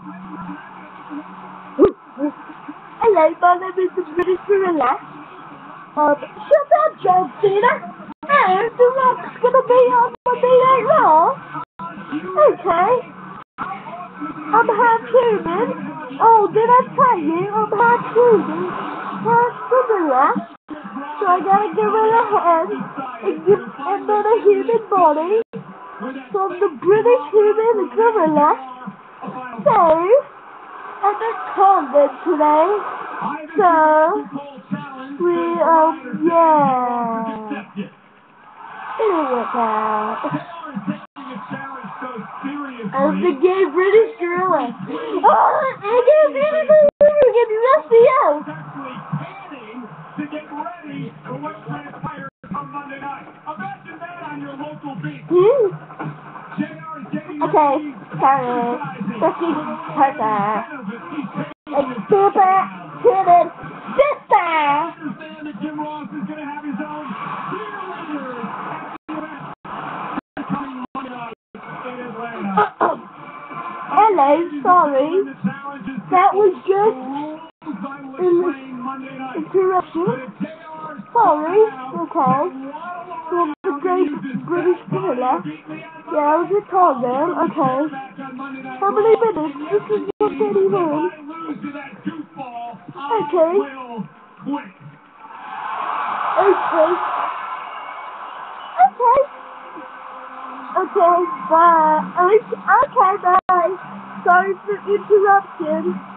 Hello, my name is the British gorrila. Shut up, John Cena. And the Rock's gonna be on Monday Night Raw. Okay. I'm half human. Oh, did I tell you? I'm half human, half gorilla. So I got a gorilla head and then a human body. So I'm the British human gorilla. So I'm in Convent today. So we yeah. It'll work out. I'm the gay British gorilla. Oh, I can't see anything. We're getting rusty out. To get ready for what transpires on Monday night. Imagine that on your local beach. Okay, sorry. Fucking sister. And super human sister. Understand that Jim Ross is going to have his own cheerleader coming Monday night in Atlanta. Hello, sorry. That was just interruption. Sorry, okay. From the great British gorilla. Yeah, I was a Convent, okay. How many minutes? This is 1:31. Okay. Okay. Okay. Okay, bye. Okay, bye. Sorry for interruption.